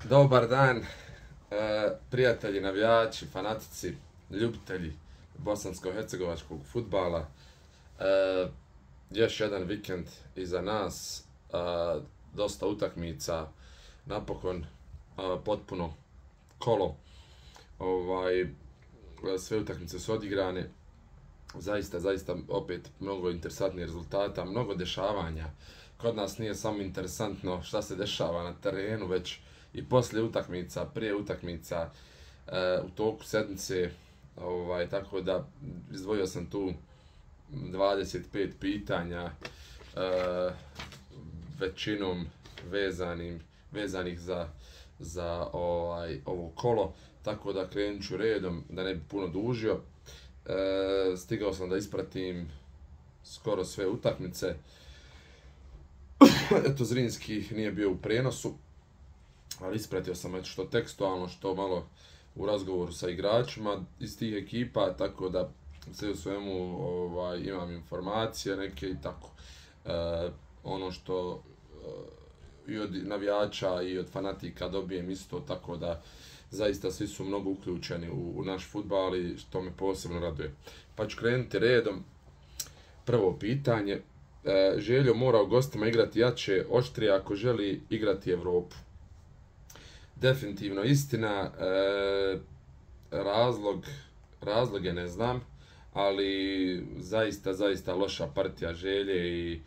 Dobar dan, prijatelji, navijači, fanatici, ljubitelji bosansko-hercegovačkog fudbala. Još jedan vikend iza nas, dosta utakmica, napokon potpuno kolo. Sve utakmice su odigrane, zaista opet mnogo interesantnih rezultata, mnogo dešavanja. Kod nas nije samo interesantno šta se dešava na terenu, već i poslije utakmica, prije utakmica, u toku sedmice, tako da izdvojio sam tu 25 pitanja, većinom vezanih za ovo kolo, tako da krenut ću redom, da ne bi puno dužio. Stigao sam da ispratim skoro sve utakmice. Eto, Zrinski nije bio u prenosu, ali ispratio sam što tekstualno, što malo u razgovoru sa igračima iz tih ekipa, tako da sve u svemu imam informacije neke i tako. Ono što i od navijača i od fanatika dobijem isto, tako da zaista svi su mnogo uključeni u naš fudbal i što me posebno raduje. Pa ću krenuti redom. Prvo pitanje. Željo mora u gostima igrati jače, oštrije ako želi igrati Evropu. Definitivno istina, razloge ne znam, ali zaista loša partija Želje i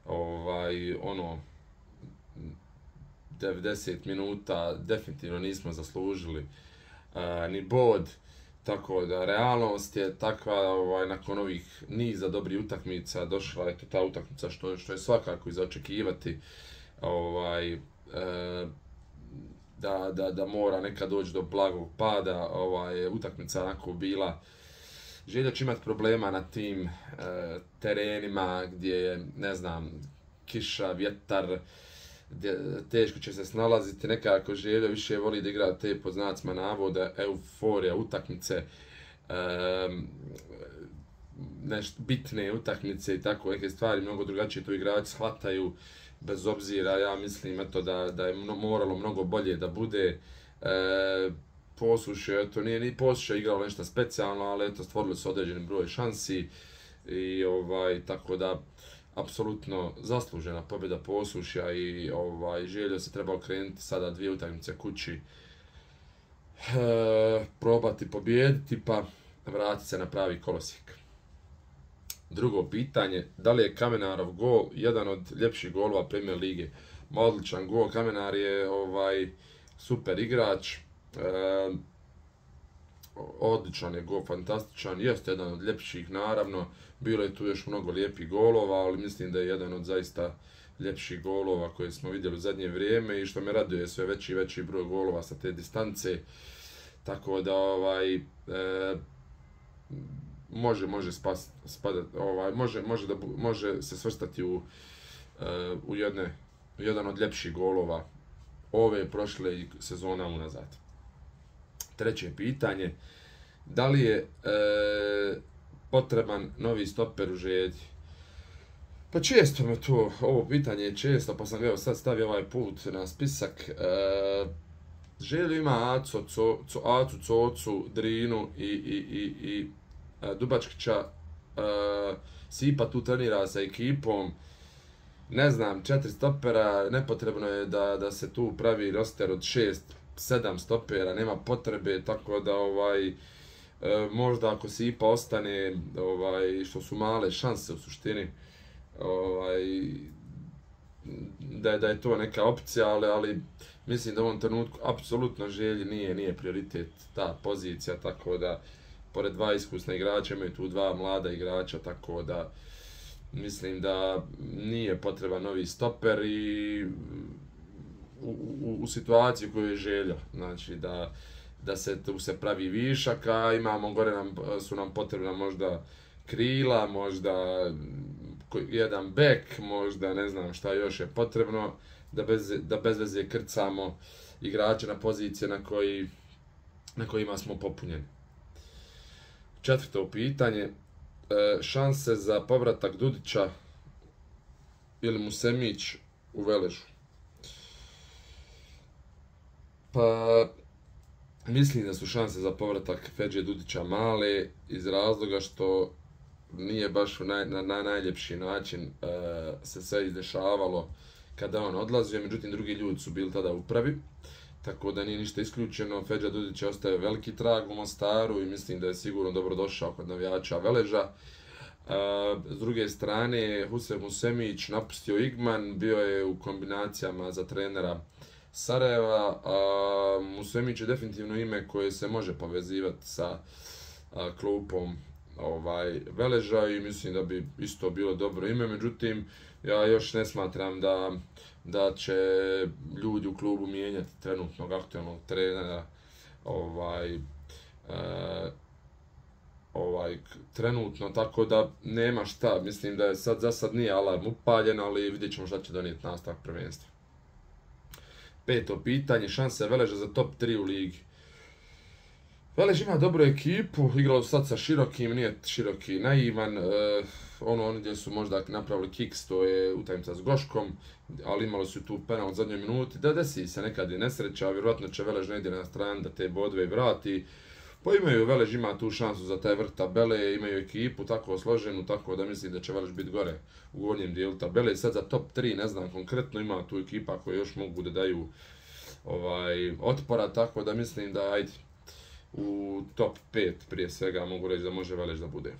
90 minuta definitivno nismo zaslužili ni bod, tako da realnost je takva. Nakon ovih niza dobrih utakmica došla je ta utakmica što je svakako i za očekivati, da mora nekad doći do blagog pada. Utakmica onako bila. Želja će imati problema na tim terenima gdje je, ne znam, kiša, vjetar, teško će se snalaziti. Nekako Želja više voli da igra te, pod znacima navoda, euforija utakmice, bitne utakmice i tako neke stvari, mnogo drugačije to igrači shvataju, bez obzira, ja mislim da je moralo mnogo bolje da bude. Posušje, to nije ni Posušje igralo nešto specijalno, ali stvorili su određeni broj šansi i tako da apsolutno zaslužena pobjeda Posušja i Željo se treba okrenuti sada 2 utakmice kući, probati pobijediti pa vratiti se na pravi kolosijek. Drugo pitanje, da li je Kamenarov gol jedan od ljepših golova Premier lige? Odličan gol, Kamenar je super igrač, odličan je gol, fantastičan, jeste jedan od ljepših naravno, bilo je tu još mnogo lijepih golova, ali mislim da je jedan od zaista ljepših golova koje smo vidjeli u zadnje vrijeme i što me raduje sve veći i veći broj golova sa te distance, tako da može se svrstati u jedan od ljepših golova ove prošle sezona unazad. Treće pitanje, da li je potreban novi stoper u Želji? Pa često me to, ovo pitanje je često, pa sam ga sad stavio ovaj put na spisak. Želju ima Acu, Cocu, Drinu i Dubačkića. Sipa tu trenira sa ekipom. Ne znam, 4 stopera, nepotrebno je da se tu pravi roster od 6-7 stopera, nema potrebe, tako da možda ako Sipa ostane, što su male šanse u suštini, da je to neka opcija, ali mislim da u ovom trenutku apsolutno Želji nije prioritet ta pozicija, tako da pored 2 iskusna igrača imaju tu 2 mlada igrača, tako da mislim da nije potreban novi stoper i u situaciji koju je Želja, znači da se tu se pravi višak, a imamo gore su nam potrebna možda krila, možda jedan bek, možda ne znam šta još je potrebno, da bez veze krcamo igrače na pozicije na kojima smo popunjeni. Četvrto pitanje, šanse za povratak Dudića ili Musemić u Veležu? Pa, mislim da su šanse za povratak Fedže Dudića male iz razloga što nije baš na najljepši način se sve izdešavalo kada on odlazio, međutim drugi ljudi su bili tada u upravi, tako da nije ništa isključeno. Fedža Dudić ostaje veliki trag u Mostaru i mislim da je sigurno dobro došao kod navijača Veleža. S druge strane, Hussein Musemić napustio Igman, bio je u kombinacijama za trenera Sarajeva. Musemić je definitivno ime koje se može povezivati sa klubom Veleža i mislim da bi isto bilo dobro ime, međutim ja još ne smatram da će ljudi u klubu mijenjati trenutnog aktualnog trenera trenutno, tako da nema šta, mislim da je za sad nije alarm upaljen, ali vidjet ćemo šta će donijeti nastavak prvenstva. Peto pitanje, šanse Veleža za top 3 u ligi. Velež ima dobru ekipu, igralo sad sa Širokim, nije Široki naivan, oni gdje su možda napravili kiks, to je utakmica s Goškom, ali imali su tu penal u zadnjoj minuti, da desi se nekad je nesreća, vjerojatno će Velež negdje na strani da te bodove vrati. Pa Velež ima tu šansu za taj vrh tabele, imaju ekipu tako složenu, tako da mislim da će Velež biti gore u gornjem dijelu tabele. Sad za top 3 ne znam konkretno, ima tu ekipa koje još mogu da daju otpora, tako da mislim da ajde u top 5 prije svega mogu reći da može Velež da bude.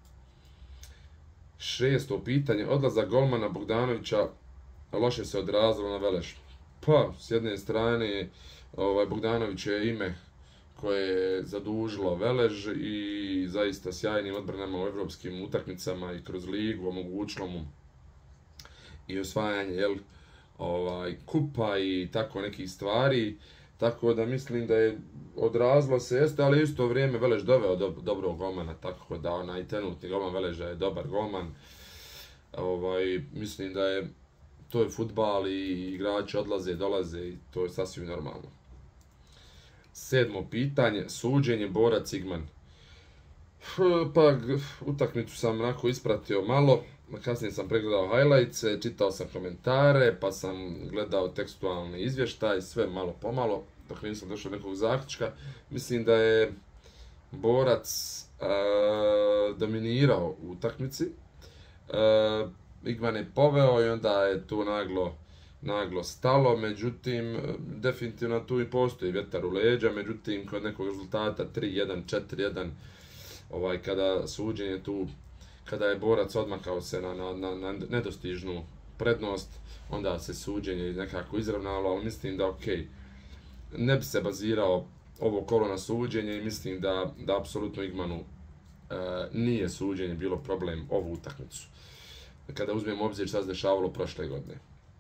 Šesto pitanje, odlazak golmana Bogdanovića loše se odrazilo na Velež. Pa, s jedne strane, Bogdanović je ime koje je zadužilo Velež i zaista sjajnim odbranama u evropskim utakmicama i kroz ligu omogućilo mu i osvajanje kupa i tako nekih stvari. Tako da mislim da je odrazilo se jeste, ali isto vrijeme Velež doveo dobrog golmana, tako da onaj trenutni golman Veleža je dobar golman. Mislim da je to je fudbal i igrači odlaze, dolaze i to je sasvim normalno. Sedmo pitanje, suđenje Borac Igman. Pa utakmicu sam onako ispratio malo, kasnije sam pregledao highlights, čitao sam komentare, pa sam gledao tekstualni izvještaj, sve malo pomalo, dok nisam došao do nekog zaključka. Mislim da je Borac dominirao u utakmici, Igman je poveo i onda je tu naglo stalo, međutim, definitivno tu i postoji vjetar u leđa, međutim, kod nekog rezultata 3-1, 4-1, kada suđenje tu, kada je Borac odmakao se na nedostižnu prednost, onda se suđenje nekako izravnalo, ali mislim da ne bi se bazirao ovo kolo na suđenje i mislim da apsolutno Igmanu nije suđenje bilo problem ovu utakmicu. Kada uzmemo obzir šta se dešavalo prošle godine.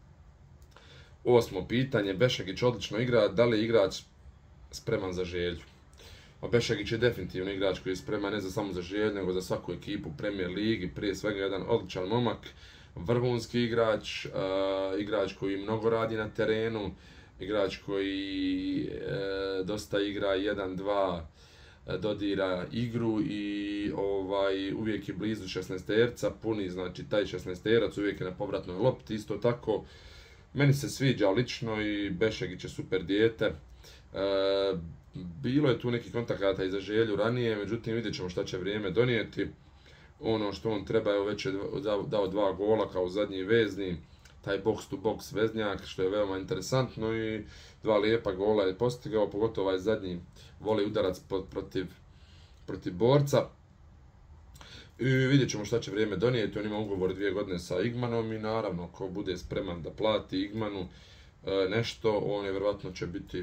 Osmo pitanje, Bešegić odlično igra, da li je igrač spreman za Želju? Bešegić je definitivno igrač koji je spreman ne samo za Želju, nego za svaku ekipu Premier Ligi, prije svega jedan odličan momak, vrhunski igrač, igrač koji mnogo radi na terenu, igrač koji dosta igra 1-2, dodira igru i uvijek je blizu 16-terca, puni, znači taj 16-terac uvijek je na povratnoj lopti, isto tako. Meni se sviđa lično i Bešegić je super dijete. Bilo je tu nekih kontakata i za Želju ranije, međutim vidjet ćemo šta će vrijeme donijeti. Ono što on treba, evo već je dao 2 gola kao zadnji vezni, taj box to box veznjak, što je veoma interesantno i 2 lijepa gola je postigao, pogotovo ovaj zadnji voli udarac protiv Borca. I vidjet ćemo šta će vrijeme donijeti, on ima ugovor 2 godine sa Igmanom i naravno ko bude spreman da plati Igmanu nešto, on je vjerojatno će biti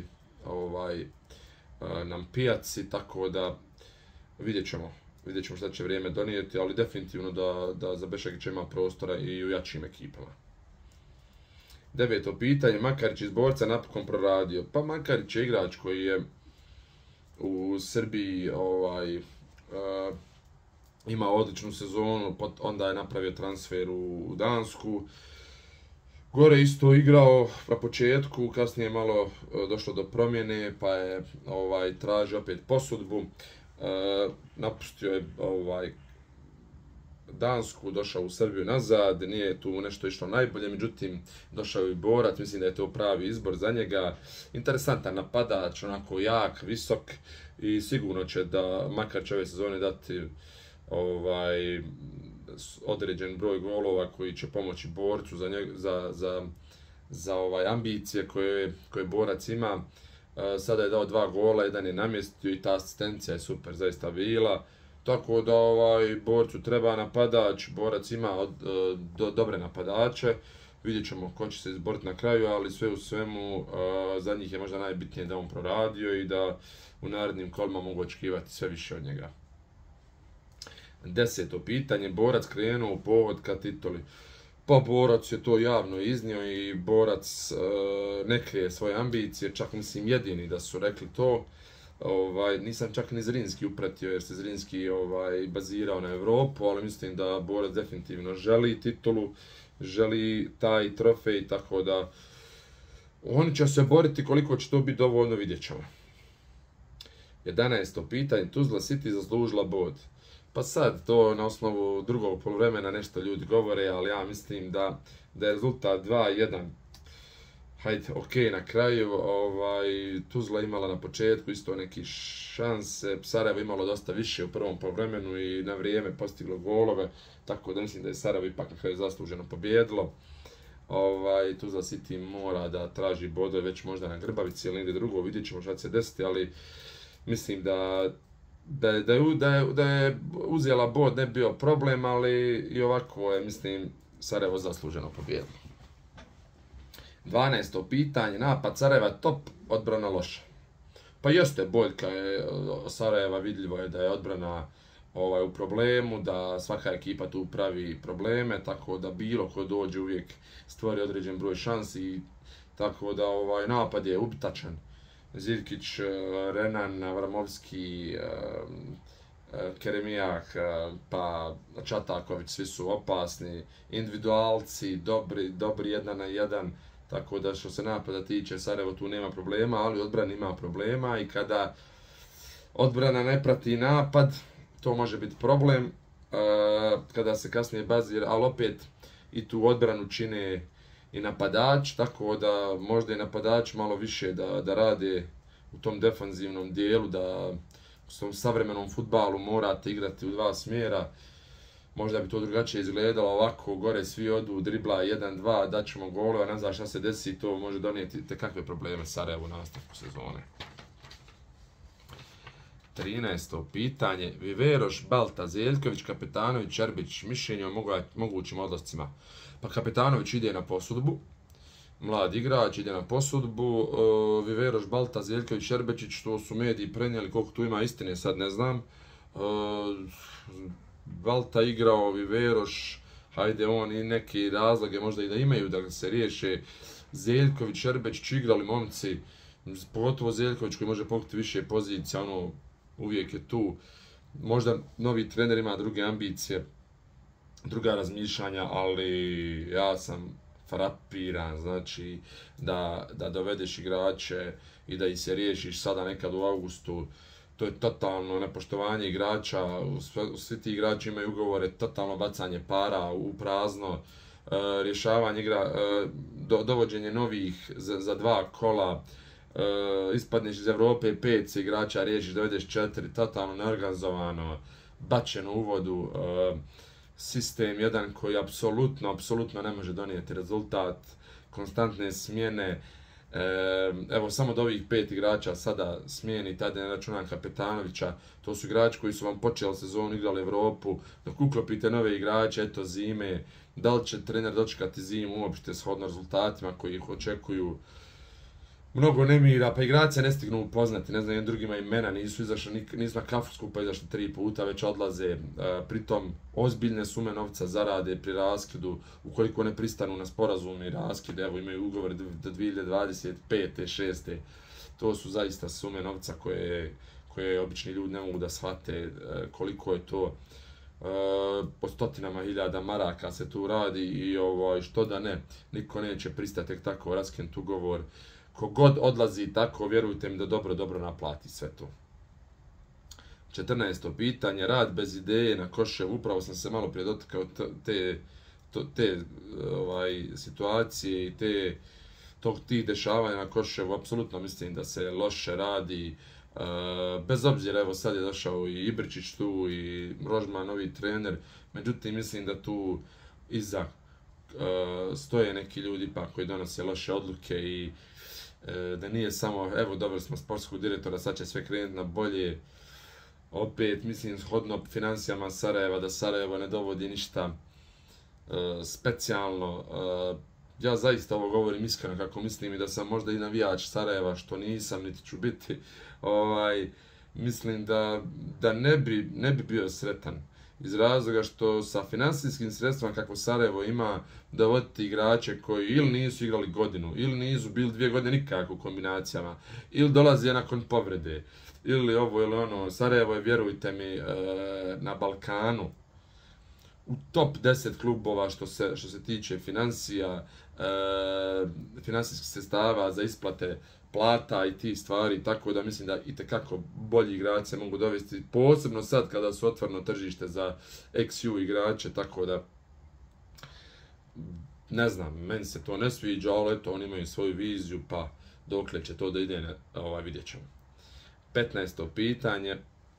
nam pijaci, tako da vidjet ćemo šta će vrijeme donijeti, ali definitivno da za Bešegića ima prostora i u jačim ekipama. 9. pitanje, Makarić iz Borca napokon proradio. Pa Makarić je igrač koji je u Srbiji imao odličnu sezonu, onda je napravio transfer u Dansku. Gore isto igrao na početku, kasnije je malo došlo do promjene, pa je tražio opet posudbu. Napustio je Dansku, došao u Srbiju nazad, nije tu nešto išlo najbolje, međutim došao je i borac, mislim da je to pravi izbor za njega. Interesantan napadač, onako jak, visok i sigurno će da, makar će ove sezone dati određen broj golova koji će pomoći borcu za ambicije koje borac ima. Sada je dao 2 gola, jedan je namjestio i ta asistencija je super zaista bila. Tako da borcu treba napadač, borac ima dobre napadače. Vidjet ćemo ko će se izboriti na kraju, ali sve u svemu za njih je možda najbitnije da on proradio i da u narednim kolima mogu očekivati sve više od njega. 10. pitanje, borac krenuo u povod ka tituli. Pa borac je to javno iznio i borac ne krije svoje ambicije, čak mislim jedini da su rekli to. Nisam čak ni Zrinski upratio jer se Zrinski bazirao na Evropu, ali mislim da borac definitivno želi titulu, želi taj trofej, tako da oni će se boriti, koliko će to biti dovoljno, vidjet ćemo. 11. pitanje, Tuzla City zaslužila bod. Pa sad, to na osnovu drugog poluvremena nešto ljudi govore, ali ja mislim da je rezultat 2-1. Hajde, ok, na kraju, Tuzla imala na početku isto neki šanse, Sarajevo imalo dosta više u prvom poluvremenu i na vrijeme postiglo golove, tako da mislim da je Sarajevo ipak na kraju zasluženo pobjedilo. Tuzla City mora da traži bodove već možda na Grbavici ili negdje drugo, vidjet ćemo šta će se desiti, ali mislim da je uzela bod ne bio problem, ali i ovako je, mislim, Sarajevo zasluženo pobjedilo. 12. pitanje, napad Sarajeva top, odbrana loša. Pa jeste, boljka je Sarajeva, vidljivo je da je odbrana u problemu, da svaka ekipa tu pravi probleme, tako da bilo ko dođe uvijek stvori određen broj šansi, tako da napad je ubitačan. Zirkić, Renan, Avramovski, Keremijak, pa Čataković, svi su opasni, individualci, dobri 1 na 1, tako da što se napada tiče Sarajevo tu nema problema, ali odbrana ima problema i kada odbrana ne prati napad, to može biti problem, kada se kasnije bazira, ali opet i tu odbranu čine i napadač, tako da možda i napadač malo više da rade u tom defanzivnom dijelu, da u tom savremenom fudbalu morate igrati u 2 smjera. Možda bi to drugačije izgledalo, ovako gore svi odu, dribla 1-2, daćemo golova, ne znam šta se desi, to može donijeti tekakve probleme Sarajevu u nastavku sezone. 13. pitanje, Viveroš, Balta, Zeljković, Kapetanović, Čerbić, mišljenje o mogućim odlascima. Pa Kapetanović ide na posudbu, mlad igrač ide na posudbu, Viveroš, Balta, Zeljković, Čerbečić, to su mediji prenijeli, koliko tu ima istine sad ne znam. Balta igrao, Viveroš, hajde on i neki razloge možda i da imaju da se riješe. Zeljković, Čerbečić igrali momci, pogotovo Zeljković koji može pokriti više pozicija, uvijek je tu. Možda novi trener ima druge ambicije, druga razmišljanja, ali ja sam frapiran, znači da dovedeš igrače i da ih se riješiš sada nekad u augustu, to je totalno nepoštovanje igrača, svi ti igrači imaju ugovore, totalno bacanje para u prazno, rješavanje dovođenje novih za 2 kola, ispadneš iz Evrope 5 igrača, riješiš, dovedeš 4, totalno neorganizovano, bačeno u vodu, sistem jedan koji apsolutno ne može donijeti rezultat, konstantne smjene. Evo samo od ovih 5 igrača sada smijeni, tada ne računam Kapetanovića, to su igrači koji su vam počeli sezonu, igrali Evropu, dok uklopite nove igrače, eto zime, da li će trener dočekati zimu uopšte shodno rezultatima koji ih očekuju. Mnogo nemira, pa igrače ne stignu upoznati, ne znam, jedan drugima imena, nisu na kafu skupa izašli 3 puta, već odlaze, pritom ozbiljne sume novca zarade pri raskidu, ukoliko ne pristanu na sporazumni raskid, evo imaju ugovor do 2025. 6. To su zaista sume novca koje obični ljudi ne mogu da shvate koliko je to. Po stotinama hiljada maraka se tu radi i što da ne, niko neće pristati tek tako raskinuti ugovor. Kogod odlazi tako, vjerujte mi da dobro naplati sve to. 14. pitanje, rad bez ideje na Koševu, upravo sam se malo prije dotakao te situacije i tih dešavanja na Koševu, apsolutno mislim da se loše radi, bez obzira, evo sad je došao i Ibričić tu i Rožman, novi trener, međutim mislim da tu iza stoje neki ljudi pa koji donose loše odluke i da nije samo, evo dobili smo sportskog direktora, sad će sve krenuti na bolje. Opet, mislim, shodno financijama Sarajeva, da Sarajevo ne dovodi ništa specijalno. Ja zaista ovo govorim iskreno kako mislim i da sam možda i navijač Sarajeva, što nisam, niti ću biti. Mislim da ne bi bio sretan. Iz razloga što sa financijskim sredstvima kako Sarajevo ima dovoditi igrače koji ili nisu igrali godinu, ili nisu bili 2 godine nikako u kombinacijama, ili dolazi nakon povrede, ili ovo ili ono. Sarajevo je, vjerujte mi, na Balkanu u top 10 klubova što se tiče financija, financijskih sredstava za isplate plata i ti stvari, tako da mislim da itekako bolji igrači se mogu dovesti, posebno sad kada su otvoreno tržište za XU igrače, tako da ne znam, meni se to ne sviđa, ali eto, oni imaju svoju viziju, pa dokle će to da ide, vidjet ćemo. 15. pitanje.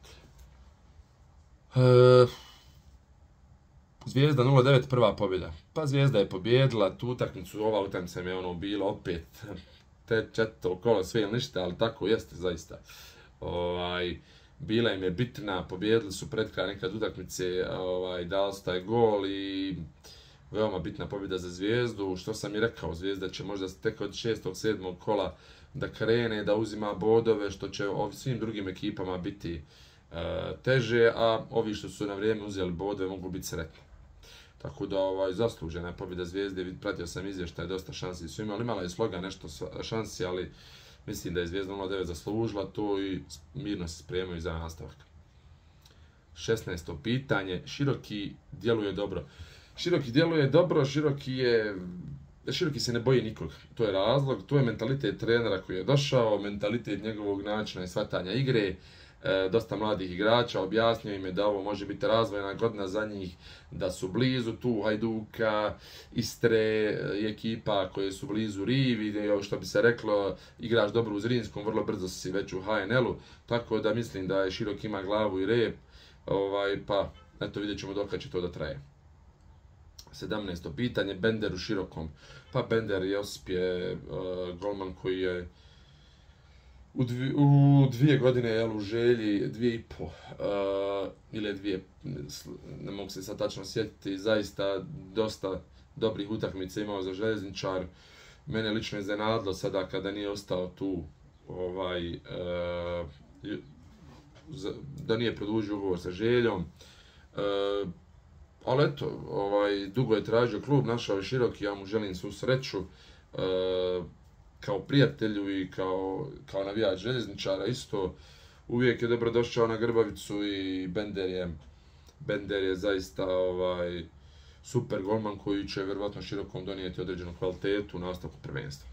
Zvijezda 0-9 prva pobjeda. Pa Zvijezda je pobjedila tu utakmicu, ova utakmica mi je bilo opet te četvrto kolo, sve ili ništa, ali tako jeste zaista. Bila im je bitna, pobjedili su pred kraj nekad utakmice, dali su taj gol i veoma bitna pobjeda za Zvijezdu. Što sam i rekao, Zvijezda će možda tek od 6. 7. kola da krene, da uzima bodove, što će svim drugim ekipama biti teže, a ovi što su na vrijeme uzeli bodove mogu biti sretni. Tako da zaslužena je pobjeda Zvijezde, pratio sam izvještaj, dosta šansi su imali, imala je Sloga nešto šansi, ali mislim da je Zvijezda 0-9 zaslužila to i mirno se spremaju za nastavak. 16. pitanje, Široki djeluje dobro. Široki djeluje dobro, Široki se ne boji nikog, to je razlog, to je mentalitet trenera koji je došao, mentalitet njegovog načina i shvatanja igre, dosta mladih igrača, objasnio im je da ovo može biti razvojna godina za njih, da su blizu tu Hajduka, Istre i ekipa koje su blizu Rivi, što bi se reklo, igraš dobro u Zrinskom, vrlo brzo si već u HNL-u, tako da mislim da je Širok ima glavu i rep, pa eto vidjet ćemo dok će to da traje. 17. pitanje, Bender u Širokom. Pa Bender Josip je golman koji je u 2 godine u želji, 2,5 ili 2, ne mogu se sad tačno sjetiti, zaista dosta dobrih utakmica imao za Željezničar. Mene lično je iznenadilo sada kada nije ostao tu, da nije produžio ugovor sa Željom. Ali eto, dugo je tražio klub, našao je Široki, ja mu želim svu sreću. Kao prijatelju i kao navijač Željezničara isto, uvijek je dobro došao na Grbavicu i Bender je zaista super golman koji će vjerovatno Širokom donijeti određenu kvalitetu u nastavku prvenstva.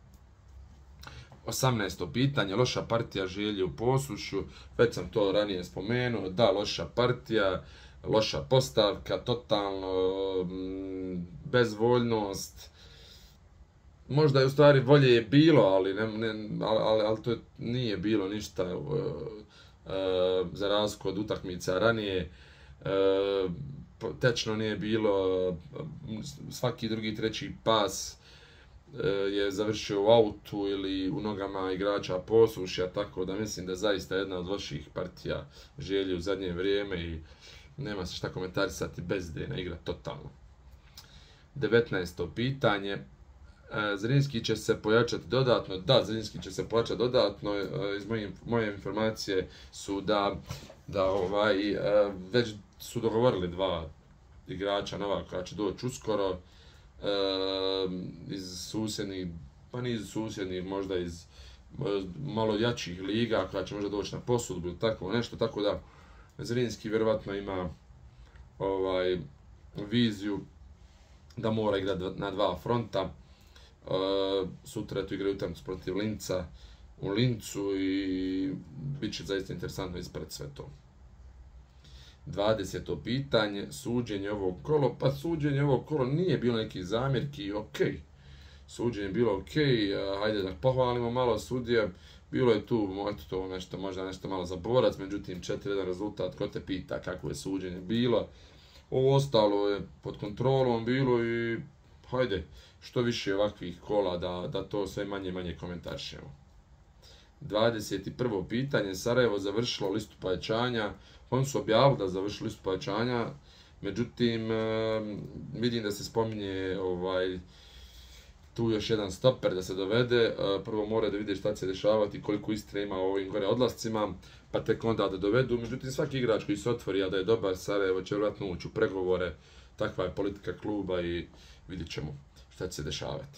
18. pitanje, loša partija Želje u Posušju, već sam to ranije spomenuo, da, loša partija, loša postavka, totalno bezvoljnost. Možda je u stvari bolje je bilo, ali to nije bilo ništa za razliku od utakmica ranije. Tečno nije bilo, svaki drugi, treći pas je završio u autu ili u nogama igrača Posušja, tako da mislim da je zaista jedna od loših partija Želje u zadnje vrijeme i nema se šta komentarisati, bezdejna igra totalno. 19. pitanje, Zrinski će se pojačati dodatno. Da, Zrinski će se pojačati dodatno. Iz moje informacije su da već su dogovorili 2 igrača nova koja će doći uskoro iz susjednih, pa nije iz susjednih, možda iz malo jačih liga koja će možda doći na posudbu ili tako nešto, tako da Zrinski vjerovatno ima viziju da mora igrati na 2 fronta. Sutra tu igraju utakmicu protiv Linca u Lincu i bit će zaista interesantno ispred sve to. 20. pitanje, suđenje ovog kolo, pa suđenje ovog kolo nije bilo neki zamjerki, okej. Suđenje je bilo okej, hajde da pohvalimo malo sudije, bilo je tu to nešto, možda nešto malo za borac, međutim 4-1 rezultat, ko te pita kako je suđenje bilo. Ovo ostalo je pod kontrolom bilo i hajde, što više ovakvih kola da to sve manje i manje komentarišemo. 21. pitanje, Sarajevo završilo listu pojačanja, oni su objavili da završili listu pojačanja, međutim vidim da se spominje tu još jedan stoper da se dovede, prvo mora da vide šta će se dešavati, koliko Istre ima u ovim gore odlascima, pa tek onda da dovedu, međutim svaki igrač koji se otvori, a da je dobar, Sarajevo će vjerojatno ući u pregovore, takva je politika kluba i vidjet ćemo šta će se dešavati.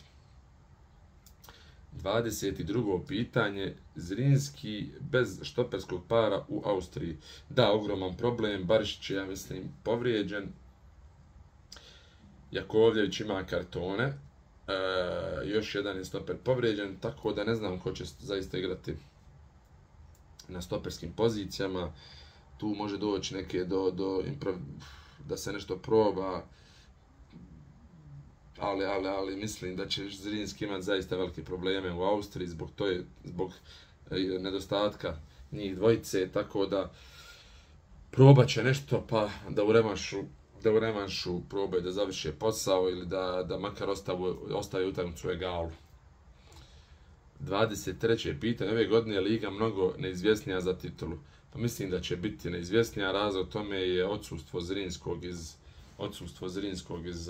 22. pitanje, Zrinski bez štoperskog para u Austriji. Da, ogroman problem, Barišić je, ja mislim, povrijeđen, Jakovljević ima kartone, još jedan je stoper povrijeđen, tako da ne znam ko će zaista igrati na stoperskim pozicijama. Tu može doći neke da se nešto proba, ali mislim da će Zrinski imati zaista velike probleme u Austriji zbog nedostatka njih dvojice, tako da probat će nešto pa da u revanšu probaju da završe posao ili da makar ostave utakmicu u egalu. 23. pitanje, ove godine je liga mnogo neizvjesnija za titulu. Pa mislim da će biti neizvjesnija, razlog tome je odsustvo Zrinskog iz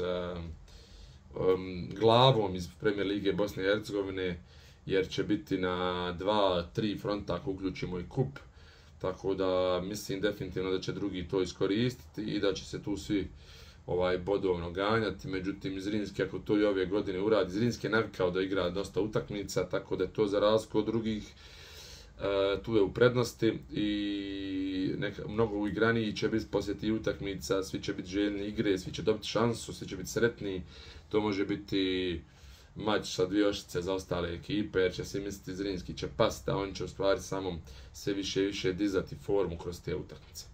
glavom iz Premier lige Bosne i Hercegovine, jer će biti na 2-3 fronta ako uključimo i kup, tako da mislim definitivno da će drugi to iskoristiti i da će se tu svi bodovno ganjati, međutim Zrinski ako to i ove godine uradi, Zrinski je navikao da igra dosta utakmica, tako da je to za razliku od drugih, tu je u prednosti i mnogo uigraniji će biti poslije tih utakmica, svi će biti željni igre, svi će dobiti šansu, svi će biti sretni, to može biti mač sa dvije oštrice za ostale ekipe, jer će svi misliti Zrinski će pasti, a on će u stvari samo sve više i više dizati formu kroz te utakmice.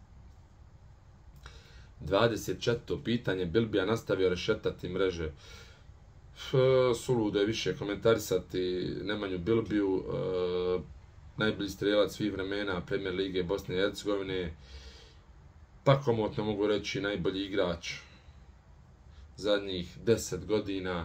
24. pitanje, Bilbija nastavio rešetati mreže. Suludo je više komentarisati Nemanju Bilbiju, najbolji strelac svih vremena Premier lige Bosne i Hercegovine, pa komotno mogu reći najbolji igrač zadnjih 10 godina,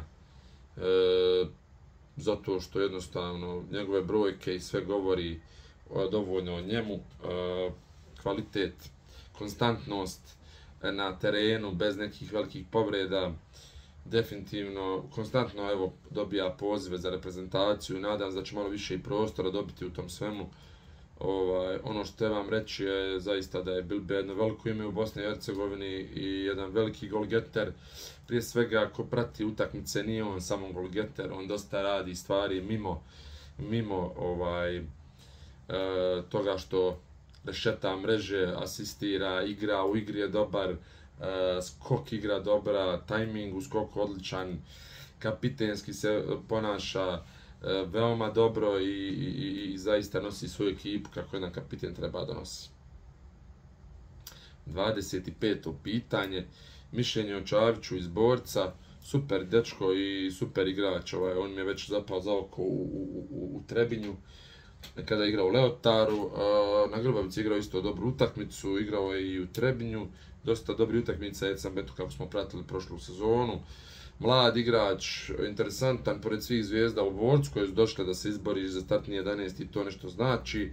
zato što jednostavno njegove brojke i sve govori dovoljno o njemu, kvalitet, konstantnost na terenu bez nekih velikih povreda, definitivno konstantno dobija pozive za reprezentaciju, nadam se da će malo više i prostora dobiti u tom svemu. Ono što trebam reći je zaista da je Bilbija jedno veliko ime u Bosni i Hercegovini i jedan veliki golgeter. Prije svega ako prati utakmice nije on samo golgeter, on dosta radi stvari mimo toga što rešeta mreže, asistira, igra, u igri je dobar, skok igra dobra, tajming u skoku odličan, kapitenski se ponaša veoma dobro i zaista nosi svoju ekipu kako jedan kapiten treba da nosi. 25. pitanje, mišljenje o Čaviću iz Borca, super dečko i super igrač, on mi je već zapao za oko u Trebinju, kada je igrao u Leotaru, na Grbavici igrao isto dobru utakmicu, igrao je i u Trebinju, dosta dobri utakmica, kako smo pratili prošlu sezonu. Mlad igrač, interesantan, pored svih zvijezda u Borcu koje su došle da se izbori za startni 11 i to nešto znači.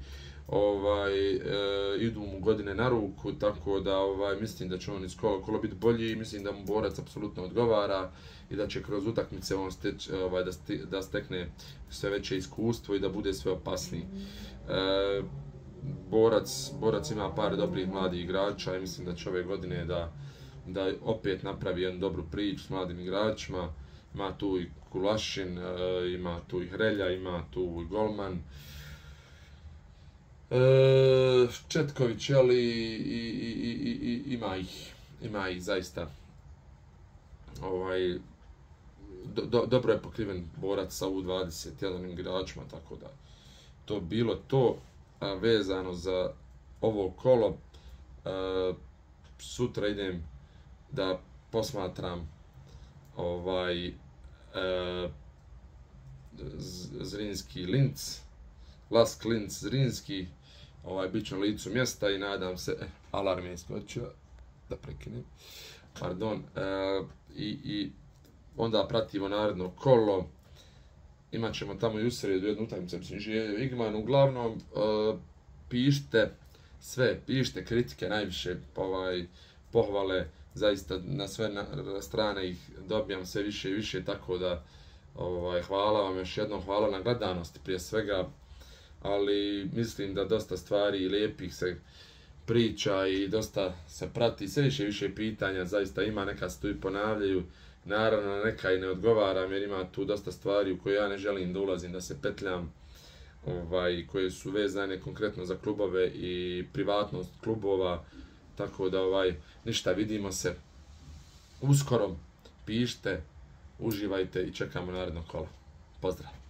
Idu mu godine na ruku, tako da mislim da će on iz kola biti bolji i mislim da mu Borac apsolutno odgovara i da će kroz utakmice on da stekne sve veće iskustvo i da bude sve opasniji. Borac ima par dobrih mladih igrača i mislim da će ove godine da opet napravi jednu dobru priču s mladim igračima. Ima tu i Kulašin, ima tu i Hrelja, ima tu i golman. Četković, ali ima ih zaista. Dobro je pokriven Borac sa U21 igračima, tako da to bilo to vezano za ovo kolo. sutra idem da posmatram Zrinski Linz, Lask Linz Zrinski, bit ću na licu mjesta i nadam se, alarm je iskočio, da prekinem, pardon, i onda pratimo naredno kolo, imat ćemo tamo i u sredu jednu utakmicu, mislim, Željo Igman, uglavnom, pišite kritike najviše, pohvale, zaista na sve strane ih dobijam sve više i više, tako da hvala vam još jednom, hvala na gledanosti prije svega, ali mislim da dosta stvari lijepih se priča i dosta se prati, sve više i više pitanja, zaista ima, neka se tu i ponavljaju, naravno neka i ne odgovaram jer ima tu dosta stvari u koje ja ne želim da ulazim, da se petljam, koje su vezane konkretno za klubove i privatnost klubova, tako da ništa, vidimo se uskoro, pišite, uživajte i čekamo naredno kolo. Pozdrav!